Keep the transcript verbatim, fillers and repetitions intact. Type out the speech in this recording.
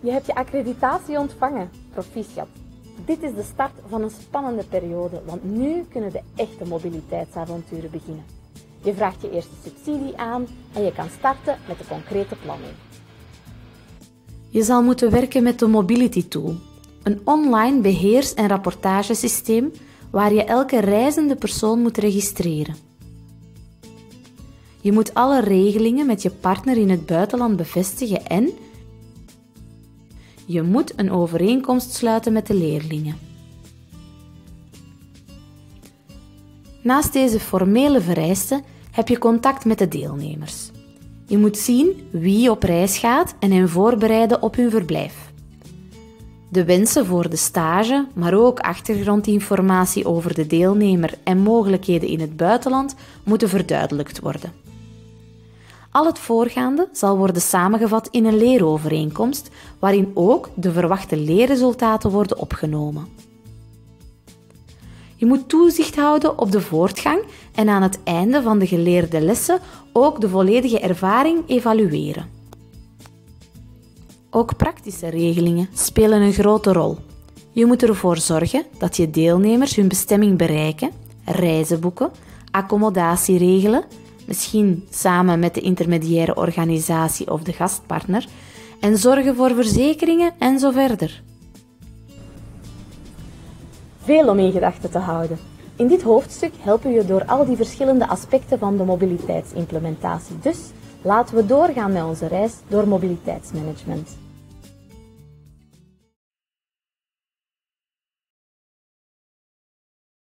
Je hebt je accreditatie ontvangen. Proficiat. Dit is de start van een spannende periode, want nu kunnen de echte mobiliteitsavonturen beginnen. Je vraagt je eerste subsidie aan en je kan starten met de concrete planning. Je zal moeten werken met de Mobility Tool, een online beheers- en rapportagesysteem waar je elke reizende persoon moet registreren. Je moet alle regelingen met je partner in het buitenland bevestigen en je moet een overeenkomst sluiten met de leerlingen. Naast deze formele vereisten heb je contact met de deelnemers. Je moet zien wie op reis gaat en hen voorbereiden op hun verblijf. De wensen voor de stage, maar ook achtergrondinformatie over de deelnemer en mogelijkheden in het buitenland moeten verduidelijkt worden. Al het voorgaande zal worden samengevat in een leerovereenkomst, waarin ook de verwachte leerresultaten worden opgenomen. Je moet toezicht houden op de voortgang en aan het einde van de geleerde lessen ook de volledige ervaring evalueren. Ook praktische regelingen spelen een grote rol. Je moet ervoor zorgen dat je deelnemers hun bestemming bereiken, reizen boeken, accommodatie regelen, misschien samen met de intermediaire organisatie of de gastpartner, en zorgen voor verzekeringen en zo verder. Veel om in gedachten te houden. In dit hoofdstuk helpen we je door al die verschillende aspecten van de mobiliteitsimplementatie. Dus laten we doorgaan met onze reis door mobiliteitsmanagement.